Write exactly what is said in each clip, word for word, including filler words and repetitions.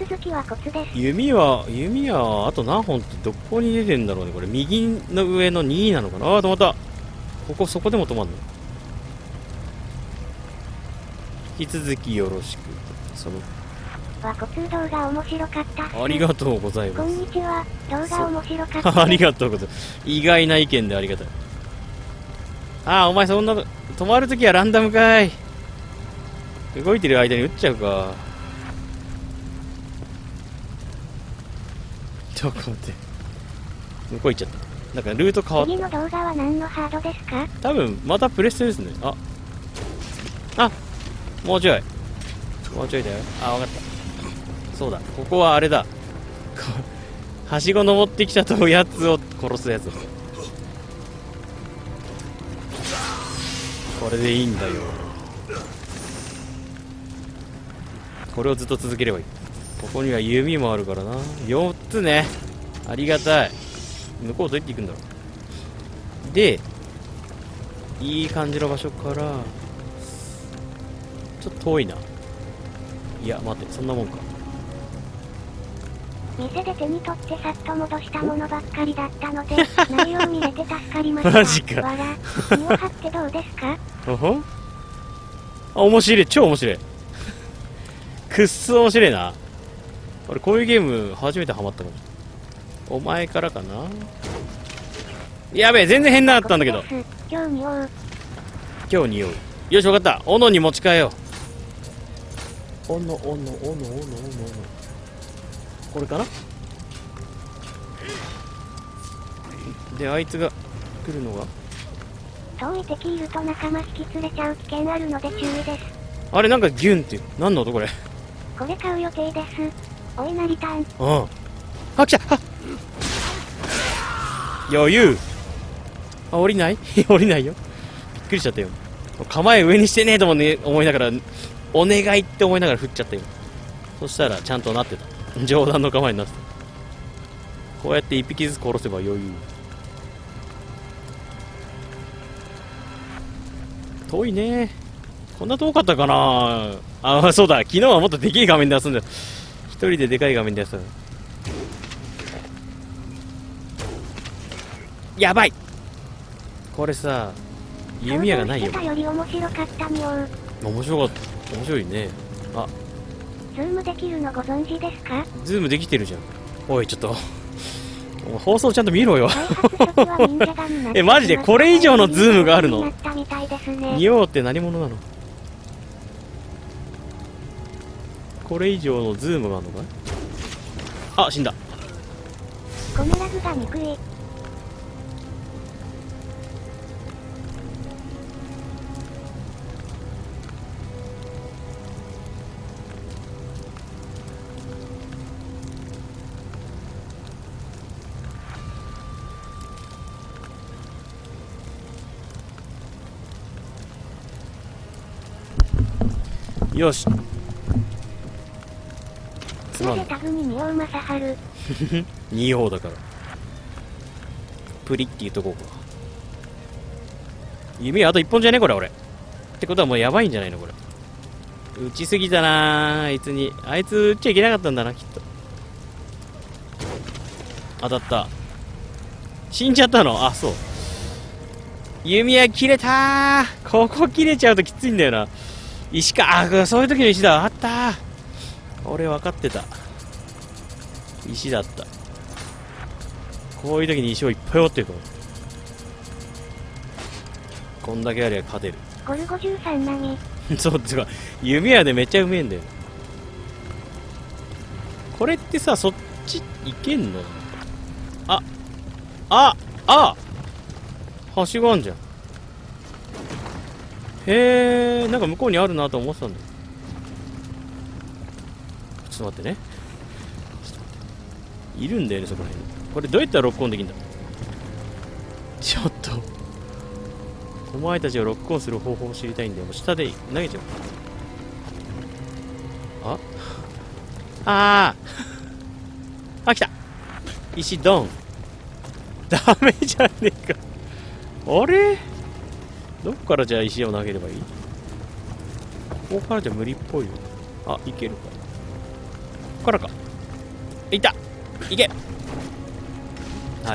続きはコツです。 弓は、弓は、あと何本ってどこに出てんだろうね。これ、右の上のになのかな。あー、止まった。ここ、そこでも止まんの。引き続きよろしく。その、 和コツ動画面白かったっす。 ありがとうございます。 こんにちは。動画面白かった。 ありがとうございます。意外な意見でありがたい。ああ、お前そんな、止まるときはランダムかい。動いてる間に撃っちゃうか。ちょっと待って。向こう行っちゃった。なんかルート変わった。 次の動画は何のハードですか？ 多分、またプレステですね。あ。あ、もうちょい。もうちょいだよ。あ、わかった。そうだ。ここはあれだ。はしご登ってきたとやつを殺すやつだ。これでいいんだよ。これをずっと続ければいい。ここには弓もあるからな。よっつね。ありがたい。向こうどうやって行くんだろう。で、いい感じの場所から、ちょっと遠いな。いや、待って、そんなもんか。 店で手に取ってさっと戻したものばっかりだったので、内容見れて助かりました。 マジか。 わら、身を張ってどうですか？ ほほんあ、面白い。超面白い。くっそ面白いな。俺、こういうゲーム、初めてハマったかも。お前からかな。やべえ、全然変なかったんだけど。 今日におう。 今日におう。よし、わかった。斧に持ち替えよう。斧、斧、斧、斧、斧、斧。これかな。で、あいつが来るのが。 遠い敵いると仲間引き連れちゃう危険あるので注意です。 あれ、なんかギュンっていう。何の音これ。 これ買う予定です。おいなりたん。 うん。あ、来た。あ、余裕。あ、降りない降りないよ。びっくりしちゃったよ。構え上にしてねえともね、思いながら、お願いって思いながら振っちゃったよ。そしたら、ちゃんとなってた。冗談の構えになってた。こうやって一匹ずつ殺せば余裕。遠いね。こんな遠かったかなあ。そうだ。昨日はもっとでけえ画面で遊んだ。一人ででかい画面で遊んだ。やばい。これさ、弓矢がないよ。 想像してたより面白かったにおう。 面白かった。面白いね。あ、 ズームできるのご存知ですか？ ズームできてるじゃん。おい、ちょっと。放送ちゃんと見ろよ。え、マジでこれ以上のズームがあるの？仁王って何者なの？これ以上のズームがあるのか？あ、死んだ。 コメラグが憎い。 よし。つまんなぜタグに仁王正治。 仁王だから。プリって言うとこうか。弓あと一本じゃねこれ俺。ってことはもうやばいんじゃないのこれ。撃ちすぎたなあいつに。あいつ撃っちゃいけなかったんだなきっと。当たった。死んじゃったの？あ、そう。弓矢切れたー。ここ切れちゃうときついんだよな。石か。あ、そういう時の石だ。あったー。俺分かってた。石だった。こういう時に石をいっぱい持ってるから。こんだけありゃ勝てる。 ゴルゴじゅうさん並み。 そうってか、弓矢でめっちゃうめえんだよ。これってさ、そっち行けんの？あ、あ、あはしごあんじゃん。へえ、なんか向こうにあるなと思ってたんだよ。ちょっと待ってね。いるんだよね、そこら辺に。これどうやったらロックオンできんだ？ちょっと。お前たちをロックオンする方法を知りたいんだよ。もう下で投げちゃう。ああーあ、来た。石ドン。ダメじゃねえか。あれどっからじゃあ石を投げればいい？ここからじゃ無理っぽいよ。あ、いけるか。 っからか。いったいけ。はい。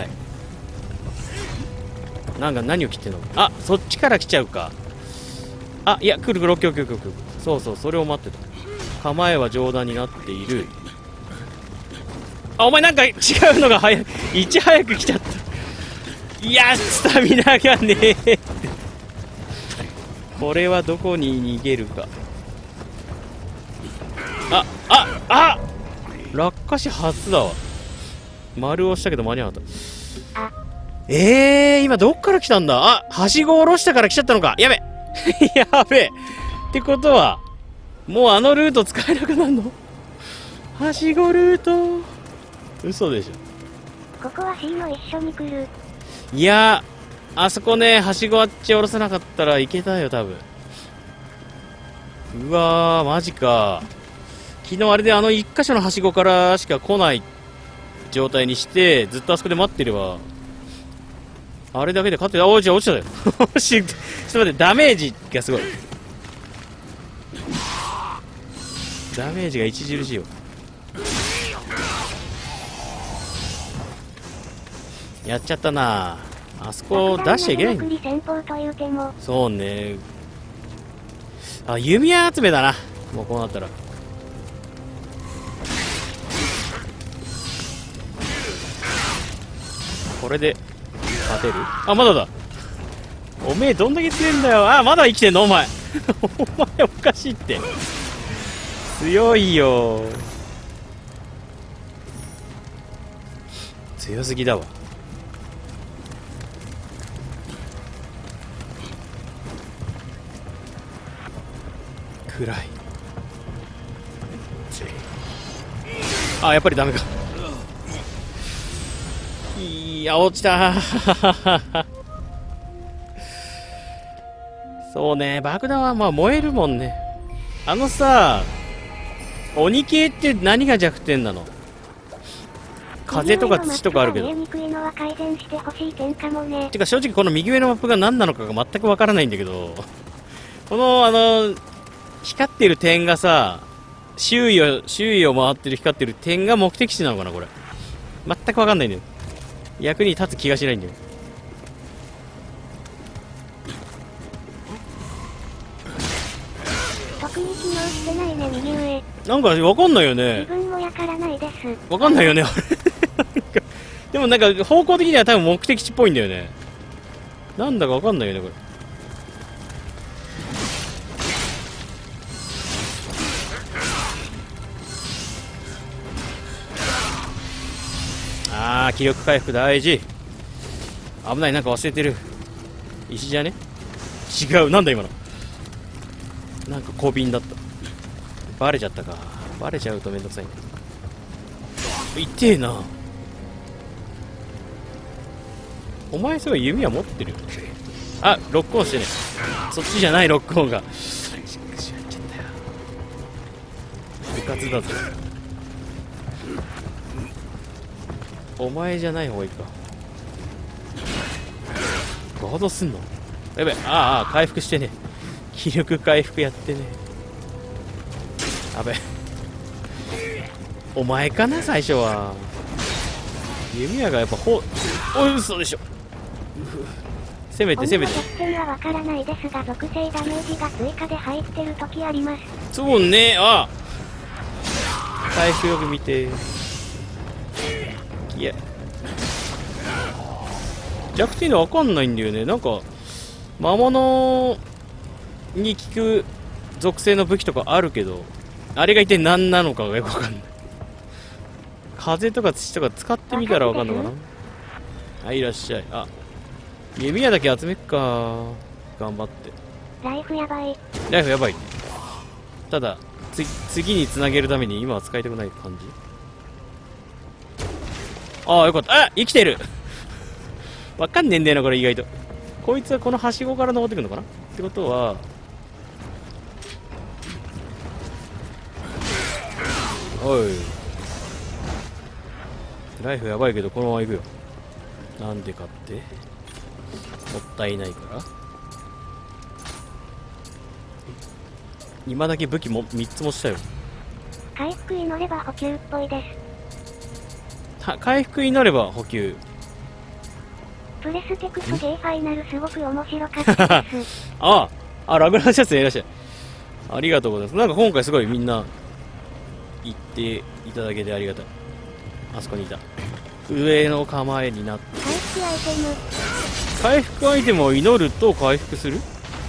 なんか何を切ってんの。あ、そっちから来ちゃうか。あ、いや、来る来る、オッケーオッケーオッケーオッケー。そうそう、それを待ってた。構えは上段になっている。あ、お前なんか違うのが早い。いち早く来ちゃった。いや、スタミナがねえ。これはどこに逃げるか。あ、あ、あ落下し初だわ。丸押したけど間に合わなかった。えー、今どっから来たんだ。あ、はしご下ろしたから来ちゃったのか。やべやべえってことは、もうあのルート使えなくなるの。はしごルート。嘘でしょ。 ここは C も一緒に来る。 いや、あそこね、はしごあっち下ろさなかったらいけたよ、多分。うわー、マジか。昨日あれであの一箇所のはしごからしか来ない状態にして、ずっとあそこで待ってれば、あれだけで勝って、あ、おい、じゃあ落ちたよ。ちょっと待って、ダメージがすごい。ダメージが著しいよ。やっちゃったな。あそこ出しちゃいけないんだ。そうね。あ、弓矢集めだな。もうこうなったら。これで勝てる？あ、まだだ。おめえどんだけ強いんだよ。あ、まだ生きてんのお前。お前おかしいって。強いよ。強すぎだわ。暗い。あ、やっぱりダメか。いや、落ちた。そうね、爆弾はまあ燃えるもんね。あのさ、鬼系って何が弱点なの？風とか土とかあるけど。てか正直この右上のマップが何なのかが全くわからないんだけど、このあの光ってる点がさ、周囲を周囲を回ってる光ってる点が目的地なのかなこれ。全くわかんないんだよ。役に立つ気がしないんだよ。 特に機能してないね、右上。 なんかわかんないよね。 自分もやからないです。 わかんないよね、あれ。でもなんか方向的には多分目的地っぽいんだよね。なんだかわかんないよね、これ。あー、気力回復大事。危ない、なんか忘れてる。石じゃね？違う、なんだ今の。なんか小瓶だった。バレちゃったか。バレちゃうとめんどくさいね。痛えな。お前すごい弓は持ってるよ。あ、ロックオンしてね。そっちじゃないロックオンが。しっかしやっちゃったよ。部活だぞ。お前じゃない方がいいか。ガードすんの？やべ、ああ、回復してね。気力回復やってね。やべ。お前かな、最初は。弓矢がやっぱほ、お、嘘でしょ。攻めて攻めて。 特典はわからないですが、属性ダメージが追加で入ってる時あります。 そうね、あ回復よく見て。いや。弱点でわかんないんだよね。なんか、魔物に効く属性の武器とかあるけど、あれが一体何なのかがよくわかんない。風とか土とか使ってみたらわかんのかな。はい、いらっしゃい。あ、弓矢だけ集めっか。頑張って。 ライフやばい。 ライフやばい。ただ、つ次につなげるために今は使いたくない感じ。ああ、よかった。あ、生きてる。わかんねえんだよな、これ意外と。こいつはこのはしごから登ってくるのかなってことは、おい。ライフやばいけど、このまま行くよ。なんでかって、もったいないから。今だけ武器もみっつもしたよ。 回復祈れば補給っぽいです。 は回復祈れば補給。 プレステクソゲーファイナルすごく面白かったです。 ああ、あ、ラグナーシャツいらっしゃい。ありがとうございます。なんか今回すごいみんな、言っていただけてありがたい。あそこにいた。上の構えになって。 回復アイテム。 回復アイテムを祈ると回復する？ん？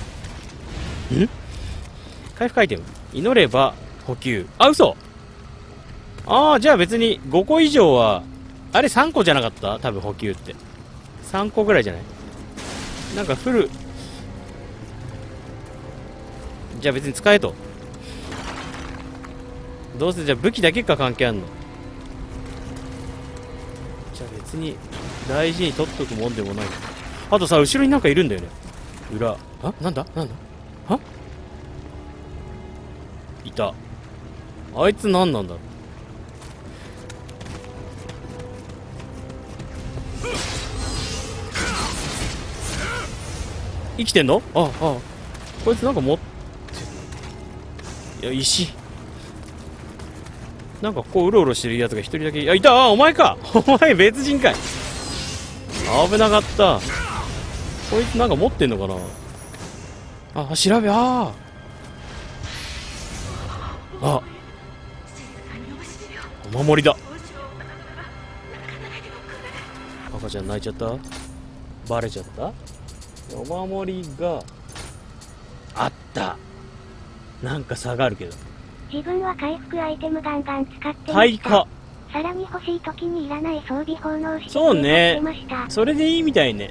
回復アイテム。祈れば補給。あ、嘘！ああ、じゃあ別にごこ以上は、あれさんこじゃなかった？多分補給って。さんこぐらいじゃない？なんかフル、じゃあ別に使えと。どうせじゃあ武器だけか関係あんの？じゃあ別に大事に取っとくもんでもない。あとさ、後ろになんかいるんだよね。裏。あ、なんだなんだは？いた。あいつ何なんだろう。生きてんの？ああ、ああ。こいつなんか持って、いや、石。なんかここうろうろしてるやつが一人だけ、あ、いた！あ、お前か！お前別人かい！危なかった。こいつなんか持ってんのかな？あ、調べ、ああ。あ。お守りだ。赤ちゃん泣いちゃった？バレちゃった？お守りがあった。なんか差があるけど。 自分は回復アイテムガンガン使ってました。 対価。 さらに欲しい時にいらない装備奉納してそうね。 ました。 それでいいみたいね。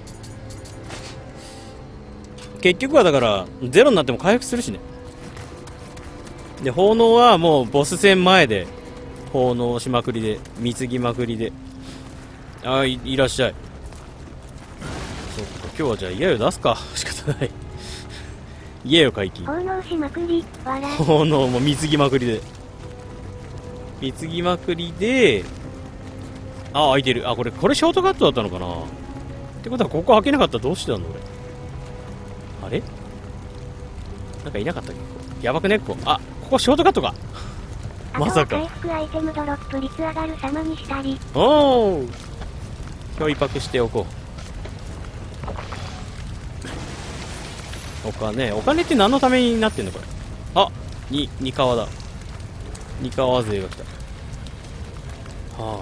結局はだからゼロになっても回復するしね。で奉納はもうボス戦前で奉納しまくりで貢ぎまくりで。あー い, いらっしゃい。そうか、今日はじゃあ家を出すか。仕方ない。家を解禁。 奉納しまくり、笑い。 奉納も貢ぎまくりで。貢ぎまくりで、あ、開いてる。あ、これ、これショートカットだったのかなってことは、ここ開けなかったらどうしてたの俺。あれなんかいなかったっけ？やばくねここ。あ、ここショートカットか。まさか。 回復アイテムドロップ率上がる様にしたり。 おー。今日一泊しておこう。お金、お金って何のためになってんのこれ。あ、に、にかわだ。にかわ勢が来た。は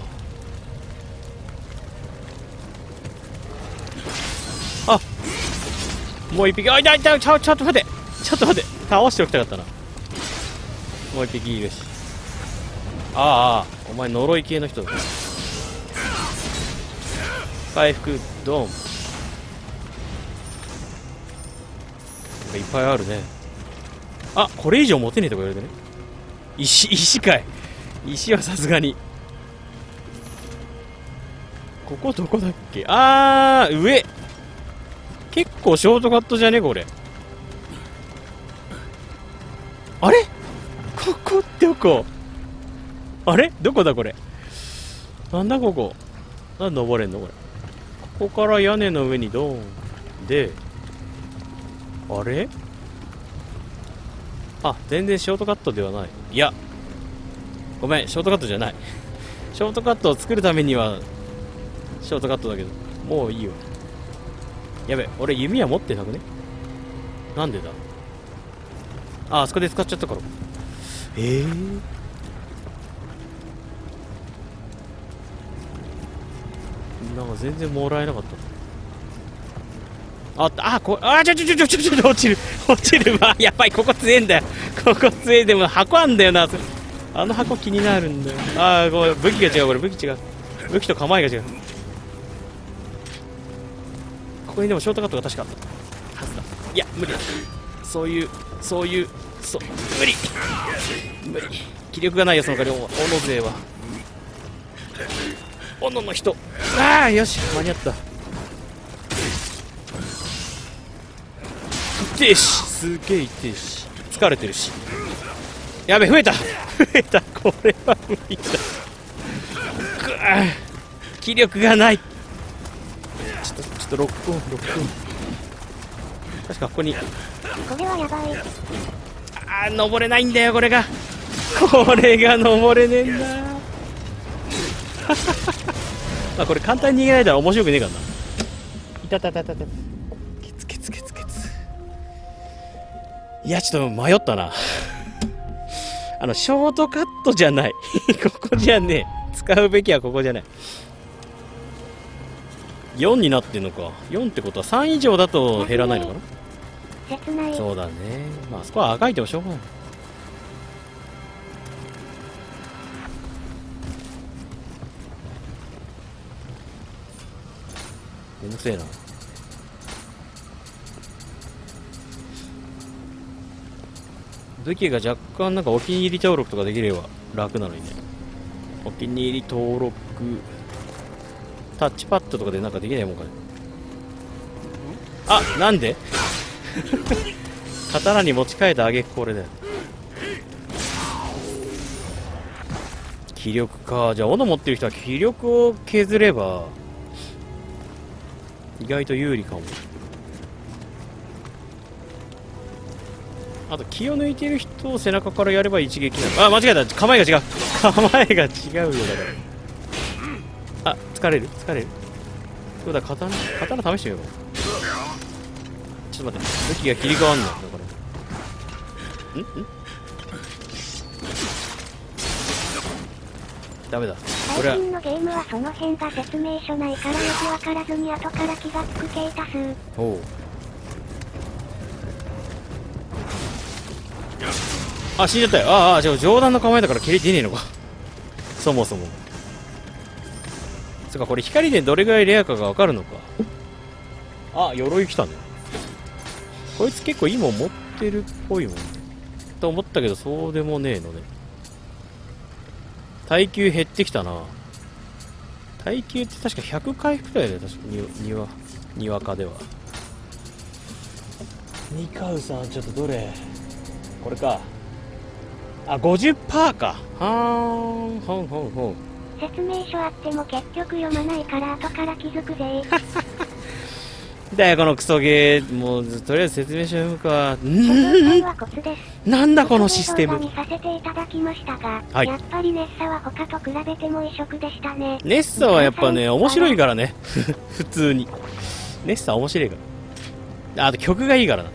あ。あ、もう一匹。あ、いたいた、ちょ、ちょっと待って。ちょっと待って。倒しておきたかったな。もう一匹いるし。ああ、お前呪い系の人だ。回復、ドン。いっぱいあるね。あ、これ以上持てねえとか言われてね。石、石かい。石はさすがに。ここどこだっけ？あー、上。結構ショートカットじゃねこれ。あれ？ここどこ？あれ？どこだこれ。なんだここ。なんで登れんのこれ。ここから屋根の上にドーン。で、あれ？あ、全然ショートカットではない。いや、ごめん、ショートカットじゃない。ショートカットを作るためには、ショートカットだけど、もういいよ。やべ、俺弓矢持ってなくね？なんでだ？あ、あそこで使っちゃったから。えー。なんか全然もらえなかった。あった、あ、こあ、ちょちょちょちょちょちょ、落ちる、落ちる、わ、やばい、ここ強えんだよ。ここ強え、でも箱あんだよな。あの箱気になるんだよ。あー、これ武器が違う、これ武器違う。武器と構えが違う。ここにでもショートカットが確かあったはずだ。いや、無理だ。そういう、そういう、そう、無理無理。気力がないよ、その代わり、斧勢は。斧の人。ああ、よし、間に合った。痛えし、すげえ痛えし、疲れてるし。やべ、増えた増えた、これは無理だ。くわ気力がない。ちょっと、ちょっとロックオン、ロックオン。確かここに。 これはやばい。 ああ、登れないんだよ、これが。 これが登れねえんだまあこれ簡単に逃げられたら面白くねえからな。いたたたたた。ケツケツケツケツ。いやちょっと迷ったなあのショートカットじゃないここじゃねえ。使うべきはここじゃない。よんになってんのか。よんってことはさん以上だと減らないのかな。 切ない。 そうだね。まああそこは赤いてもしょうがない。めんどくせえな。武器が若干なんかお気に入り登録とかできれば楽なのにね。お気に入り登録タッチパッドとかでなんかできないもんかね。あ、なんで刀に持ち替えたあげくこれだよ。気力か。じゃあ斧持ってる人は気力を削れば意外と有利かも。あと気を抜いてる人を背中からやれば一撃なの。あ、間違えた。構えが違う構えが違うよだからあ、疲れる疲れる。そうだ、刀刀試してみよう。ちょっと待って、武器が切り替わんのだからんんダメだ。これは最近のゲームはその辺が説明書ないからよくわからずに後から気がつく系多数。 おう。あ、死んじゃったよ。ああ、じゃあ上段の構えだから蹴り出ねえのかそもそも。そっか、これ光でどれぐらいレアかがわかるのか。あ、鎧来たね。こいつ結構いいもん持ってるっぽいもんと思ったけど、そうでもねえのね。耐久減ってきたな。耐久って確かひゃく回復だよね。確かに、にわ、にわかでは。ニカウさん、ちょっとどれこれか。あ、ごじゅっパーセント か。はーん、ほんほんほん。 説明書あっても結局読まないから後から気づくぜだよこのクソゲー。もうとりあえず説明書読むか。 んはコツです。 なんだこのシステム。 見させていただきましたが、 はい、 やっぱりネッサは他と比べても異色でしたね。 ネッサはやっぱね面白いからね普通にネッサ面白いから。あと曲がいいからな。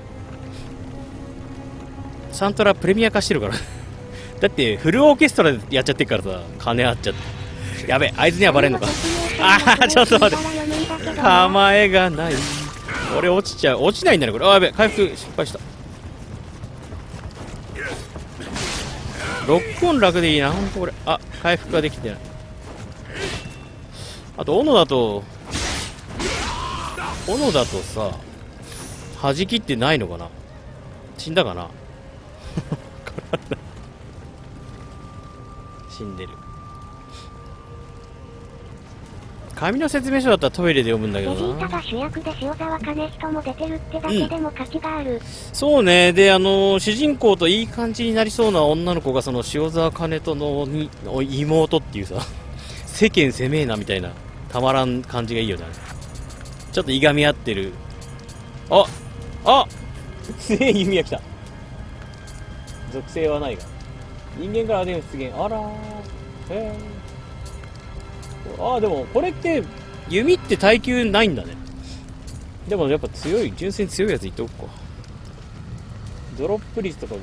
サントラプレミア化してるからだってフルオーケストラでやっちゃってるからさ、金あっちゃって。やべ、あいつにはバレんのかああ、ちょっと待って、構えがない。俺落ちちゃう。落ちないんだねこれ。あ、やべ、回復失敗した。ロックオン楽でいいなほんとこれ。あ、回復ができてない。あと斧だと斧だとさ弾きってないのかな。死んだかな死んでる。紙の説明書だったらトイレで読むんだけどな。 ベジータが主役で塩沢兼人も出てるってだけでも価値がある、うん、 そうね。で、あのー、主人公といい感じになりそうな女の子がその塩沢兼人のに妹っていうさ世間攻めえなみたいなたまらん感じがいいよね。ちょっといがみ合ってる。ああすげえ弓矢来た。属性はないが人間からでも出現。あらー、へー。ああ、でもこれって弓って耐久ないんだね。でもやっぱ強い、純粋に強いやついっておくか。ドロップ率とかで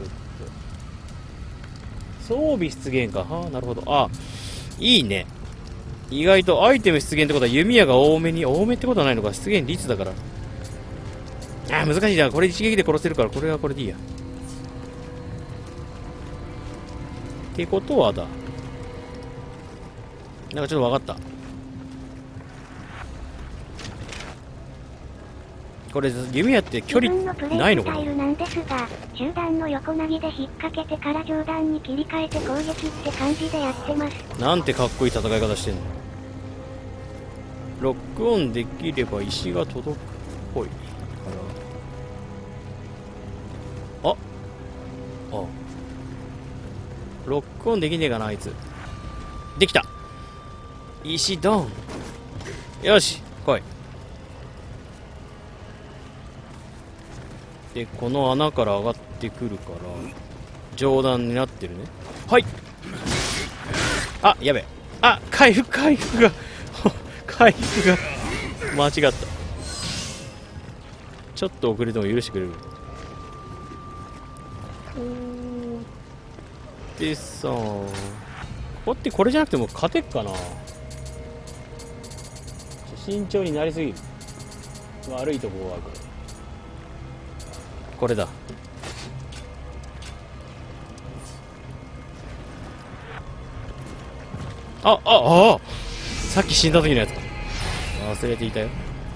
装備出現か。はあ、なるほど。あ、いいね。意外とアイテム出現ってことは弓矢が多めに、多めってことはないのか。出現率だから。あー、難しいな。これ一撃で殺せるからこれはこれでいいや。ってことはだ。なんかちょっと分かった。これ弓矢って距離ないのかな。 自分のプレイスタイルなんですが、中段の横投げで引っ掛けてから上段に切り替えて攻撃って感じでやってます。 なんてかっこいい戦い方してんの。ロックオンできれば石が届くっぽいから。ああロックオンできねえかなあいつ。できた。石ドン。よし来い。でこの穴から上がってくるから上段になってるね。はい。あ、やべ。あ、回復、回復が回復が間違った。ちょっと遅れても許してくれる。でさ、ここってこれじゃなくても勝てっかな。慎重になりすぎる。悪いとこはこれ。これだ。あ、あ、ああ、さっき死んだ時のやつか。忘れていたよ。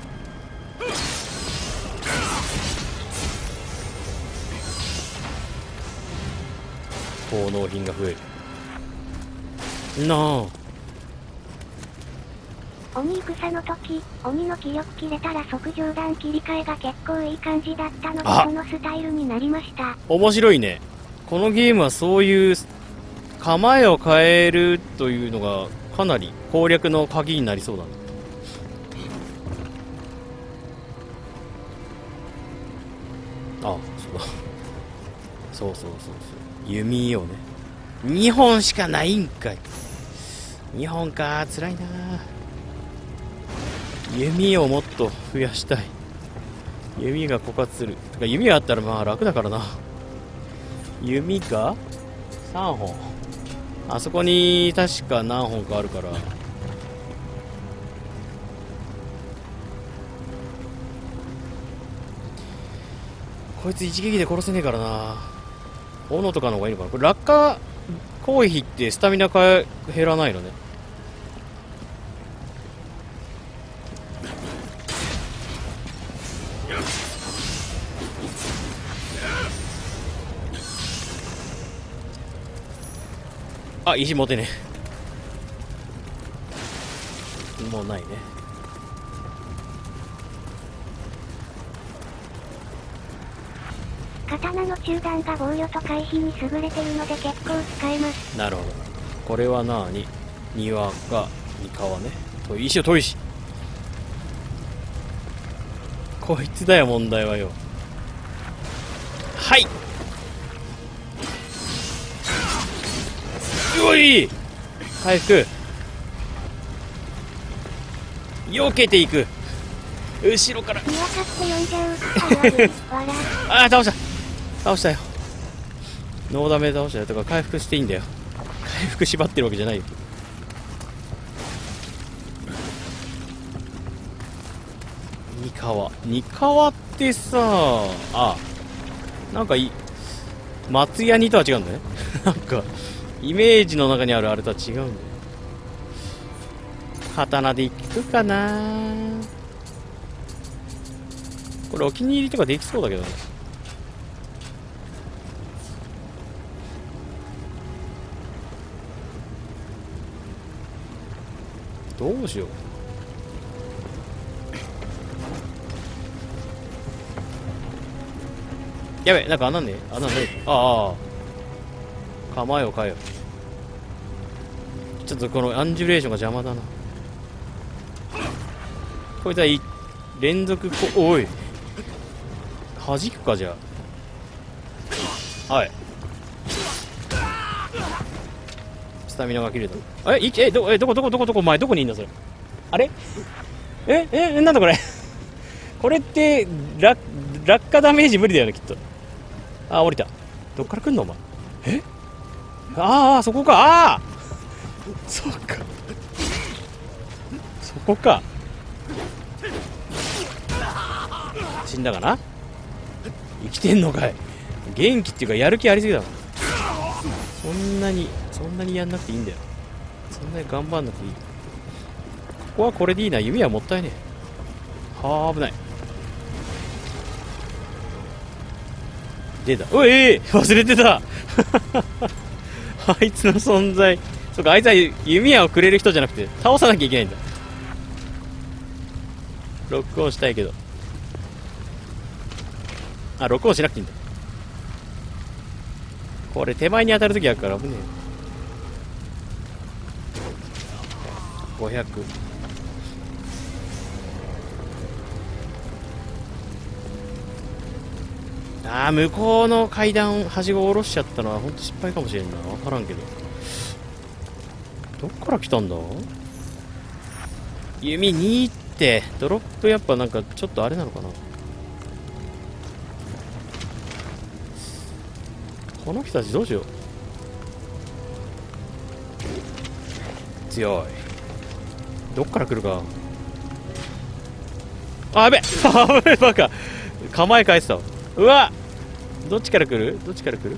効能品が増えるなあ。 鬼戦の時、鬼の気力切れたら即上段切り替えが結構いい感じだったので、そのスタイルになりました。 面白いね。このゲームはそういう構えを変えるというのがかなり攻略の鍵になりそうだね。あ、そうだ。そうそうそうそう。弓をね。にほんしかないんかい。にほんか、辛いな。弓をもっと増やしたい。弓が枯渇する。てか弓があったらまあ楽だからな。弓がさんほん。あそこに確か何本かあるから。こいつ一撃で殺せねえからな。斧とかの方がいいのかな。これ落下攻撃ってスタミナか減らないのね。あ、石持てねえ。もうないね。 刀の中段が防御と回避に優れてるので結構使えます。 なるほど。これはなに、庭か三河ね。石を砥石。こいつだよ問題はよ。はい。うおい、回復。避けていく。後ろから見分かって呼んじゃう。 ああ、倒した倒したよ。ノーダメで倒したよ。とか回復していいんだよ。回復縛ってるわけじゃないよ。三河三河ってさあ、なんかい松屋にとは違うんだね。なんかイメージの中にあるあれとは違うんだよ。刀でいくかな。これお気に入りとかできそうだけどね。どうしよう。やべ、なんか穴ね穴ね。ああ、構えを変えよう。ちょっとこのアンジュレーションが邪魔だな。こいつはい連続こ、おい弾くか。じゃあ、はい、スタミナが切れた。え、いえ、ど、え、どこどこどこどこ、お前どこにいんだそれ。あれ、ええ、なんだこれ。これって落落下ダメージ無理だよねきっと。あ、降りた。どっから来んのお前。え、ああ、そこか。ああ、そっか、そこか。死んだかな。生きてんのかい。元気っていうかやる気ありすぎだな。そんなにそんなにやんなくていいんだよ。そんなに頑張んなくていい。ここはこれでいいな。弓はもったいねえ。はあ、危ない。出た。おい、忘れてた。あいつの存在。そうか、あいつは弓矢をくれる人じゃなくて倒さなきゃいけないんだ。ロックオンしたいけど、あ、ロックオンしなくていいんだ。これ手前に当たるときあるから危ねえ。ごひゃく。 あー、向こうの階段はしごを下ろしちゃったのはほんと失敗かもしれんな。分からんけど。どっから来たんだ。弓にってドロップやっぱなんかちょっとあれなのかな。この人たちどうしよう。強い。どっから来るか。あ、やべえあべえ、バカ。構え返したわ。うわ、どっちから来るどっちから来る。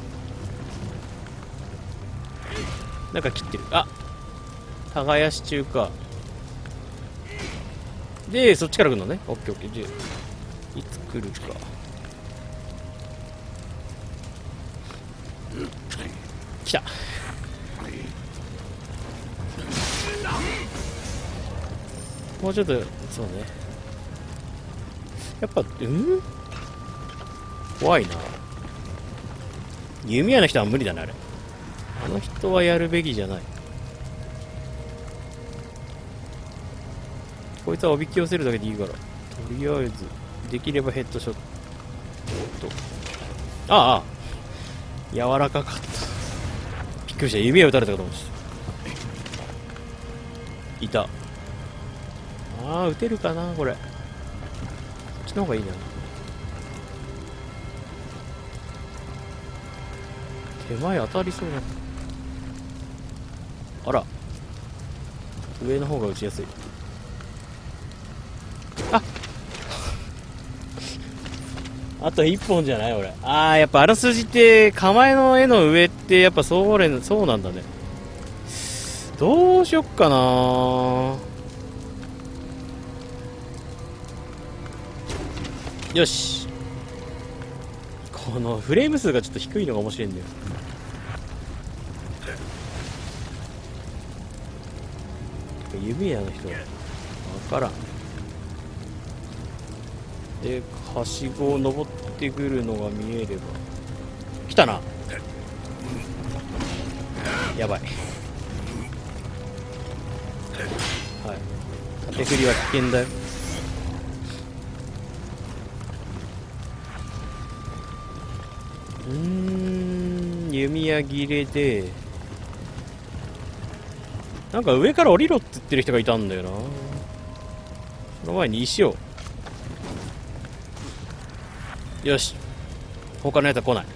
なんか切ってる。あ、耕し中か。で、そっちから来るのね。オッケーオッケー。じゃあいつ来るか。来た。もうちょっと、そうね。やっぱ、うん怖いな。弓矢の人は無理だね、あれ。あの人はやるべきじゃない。こいつはおびき寄せるだけでいいから。とりあえず、できればヘッドショット。ああ、柔らかかった。びっくりした。弓矢撃たれたかと思ってた。いた。ああ、撃てるかな、これ。こっちの方がいいな。手前当たりそうな。あら。上の方が撃ちやすい。ああと一本じゃない俺。ああ、やっぱあらすじって構えの絵の上ってやっぱそうれそうなんだね。どうしよっかな。よし。このフレーム数がちょっと低いのが面白いんだよ。弓矢の人わからん。で、はしごを登ってくるのが見えれば。来たな。やばい。はい。縦振りは危険だよ。うーん、弓矢切れで、なんか上から降りろって言ってる人がいたんだよな。その前に石を。よし。他のやつは来ない。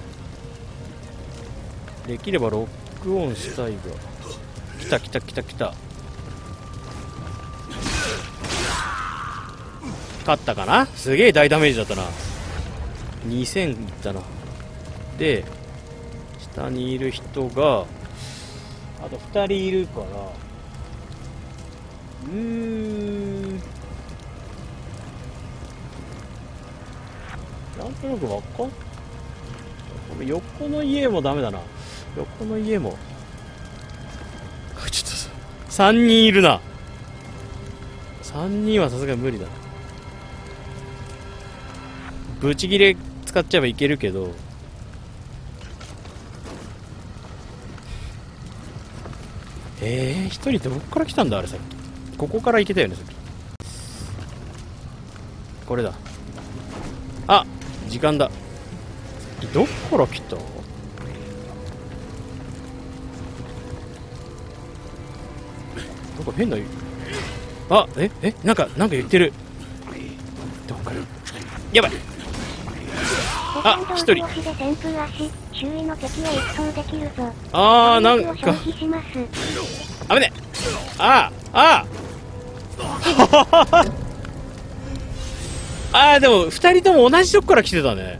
できればロックオンしたいが。来た来た来た来た。勝ったかな。すげえ大ダメージだったな。にせんいったな。で、下にいる人が、あとふたりいるから、うーん、なんとなくわかん、横の家もダメだな。横の家も。ちょっとさ、さんにんいるな。さんにんはさすがに無理だな。ブチギレ使っちゃえばいけるけど、えー、一人ってどこから来たんだあれさっき。ここから行けたよねさっき。これだ。あ、時間だ。どっから来た？なんか変な。あ、え、え、なんか、なんか言ってる。どっから。やばい。あ、一人。あー、なんか。あぶね。あー、あー。あー、でも、二人とも同じとこから来てたね。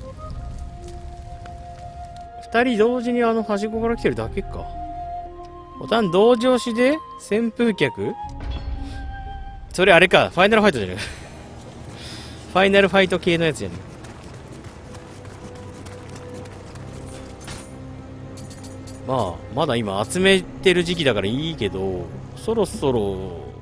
二人同時にあの端っこから来てるだけか。ボタン同時押しで扇風客？それあれか、ファイナルファイトじゃねえ。ファイナルファイト系のやつじゃねえ。まあ、まだ今集めてる時期だからいいけど、そろそろ